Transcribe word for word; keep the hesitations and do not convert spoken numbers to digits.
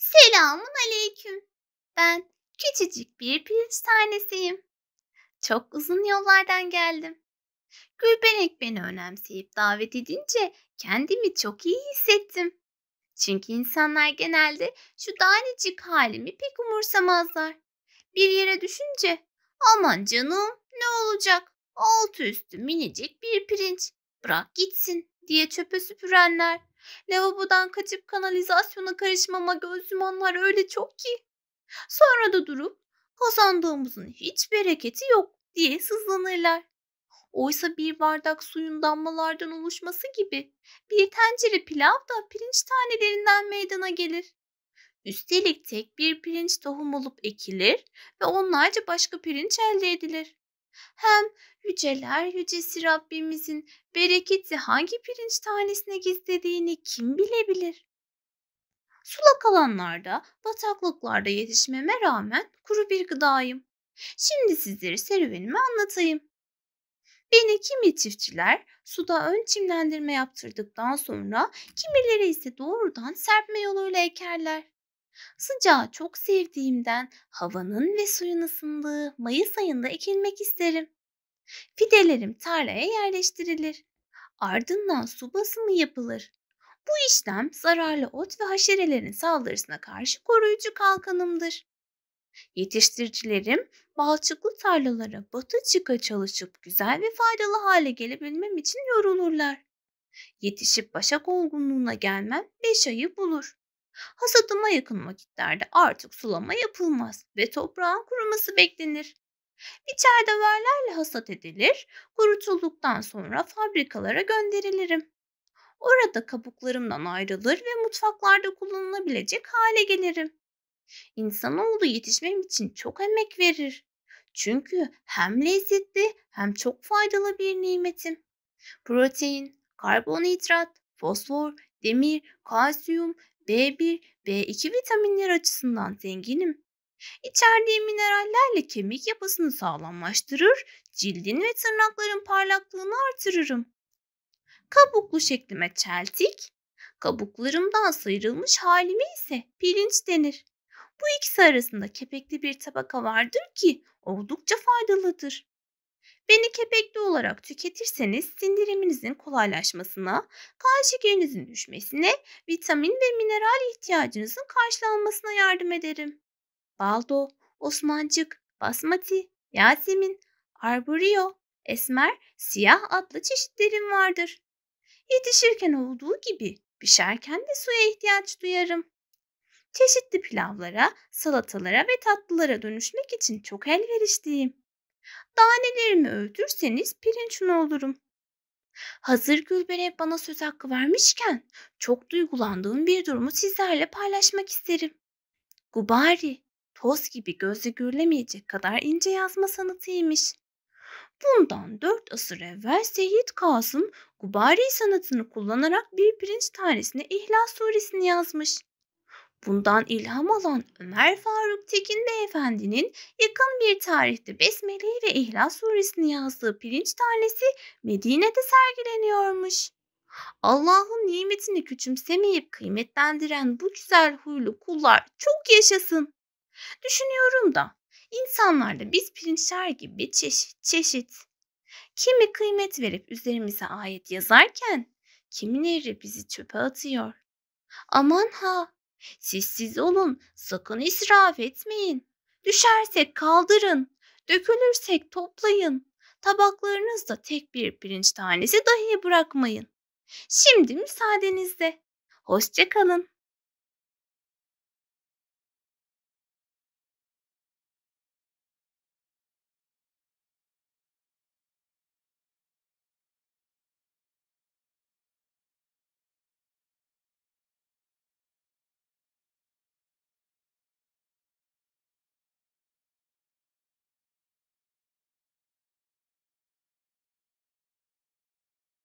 Selamun aleyküm. Ben küçücük bir pirinç tanesiyim. Çok uzun yollardan geldim. Gülbenek beni önemseyip davet edince kendimi çok iyi hissettim. Çünkü insanlar genelde şu tanecik halimi pek umursamazlar. Bir yere düşünce aman canım ne olacak? Altı üstü minicik bir pirinç. Bırak gitsin diye çöpe süpürenler. Lavabodan kaçıp kanalizasyona karışmama göz yumanlar öyle çok ki. Sonra da durup kazandığımızın hiç bereketi yok diye sızlanırlar. Oysa bir bardak suyun damlalardan oluşması gibi bir tencere pilav da pirinç tanelerinden meydana gelir. Üstelik tek bir pirinç tohum olup ekilir ve onlarca başka pirinç elde edilir. Hem yüceler yücesi Rabbimizin bereketi hangi pirinç tanesine gizlediğini kim bilebilir? Sulak alanlarda, bataklıklarda yetişmeme rağmen kuru bir gıdayım. Şimdi sizlere serüvenimi anlatayım. Beni kimi çiftçiler suda ön çimlendirme yaptırdıktan sonra kimileri ise doğrudan serpme yoluyla ekerler. Sıcağı çok sevdiğimden havanın ve suyun ısındığı Mayıs ayında ekilmek isterim. Fidelerim tarlaya yerleştirilir. Ardından su basımı yapılır. Bu işlem zararlı ot ve haşerelerin saldırısına karşı koruyucu kalkanımdır. Yetiştiricilerim balçıklı tarlalara batı çıka çalışıp güzel ve faydalı hale gelebilmem için yorulurlar. Yetişip başak olgunluğuna gelmem beş ayı bulur. Hasadıma yakın vakitlerde artık sulama yapılmaz ve toprağın kuruması beklenir. Biçer döverlerle hasat edilir, kurutulduktan sonra fabrikalara gönderilirim. Orada kabuklarımdan ayrılır ve mutfaklarda kullanılabilecek hale gelirim. İnsanoğlu yetişmem için çok emek verir. Çünkü hem lezzetli hem çok faydalı bir nimetim. Protein, karbonhidrat, fosfor, demir, kalsiyum, B bir, B iki vitaminler açısından zenginim. İçerdiği minerallerle kemik yapısını sağlamlaştırır, cildin ve tırnakların parlaklığını artırırım. Kabuklu şeklime çeltik, kabuklarımdan sıyrılmış halime ise pirinç denir. Bu ikisi arasında kepekli bir tabaka vardır ki oldukça faydalıdır. Beni kepekli olarak tüketirseniz sindiriminizin kolaylaşmasına, kan şekerinizin düşmesine, vitamin ve mineral ihtiyacınızın karşılanmasına yardım ederim. Baldo, Osmancık, Basmati, Yasemin, Arborio, Esmer, Siyah adlı çeşitlerim vardır. Yetişirken olduğu gibi pişerken de suya ihtiyaç duyarım. Çeşitli pilavlara, salatalara ve tatlılara dönüşmek için çok elverişliyim. Danelerimi öğütürseniz pirinç unu olurum. Hazır Gülbere bana söz hakkı vermişken çok duygulandığım bir durumu sizlerle paylaşmak isterim. Gubari, toz gibi gözle görülemeyecek kadar ince yazma sanatıymış. Bundan dört asır evvel Seyyid Kasım Gubari sanatını kullanarak bir pirinç tanesine İhlas suresini yazmış. Bundan ilham alan Ömer Faruk Tekin Beyefendi'nin yakın bir tarihte Besmele'yi ve İhlas suresini yazdığı pirinç tanesi Medine'de sergileniyormuş. Allah'ın nimetini küçümsemeyip kıymetlendiren bu güzel huylu kullar çok yaşasın. Düşünüyorum da insanlar da biz pirinçler gibi çeşit çeşit. Kimi kıymet verip üzerimize ayet yazarken kimileri bizi çöpe atıyor. Aman ha, siz siz olun, sakın israf etmeyin. Düşersek kaldırın, dökülürsek toplayın. Tabaklarınızda tek bir pirinç tanesi dahi bırakmayın. Şimdi müsaadenizle. Hoşça kalın.